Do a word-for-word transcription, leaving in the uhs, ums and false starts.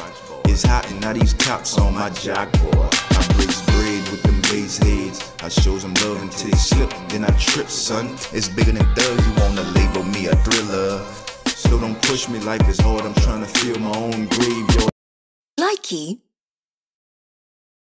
It's hot and now these cops on my jock boy. I breaks bread with them bass heads. I show some love until they slip, then I trip, son. It's bigger than thug, you wanna label me a thriller. So don't push me, life is hard, I'm trying to feel my own grave, yo. Likey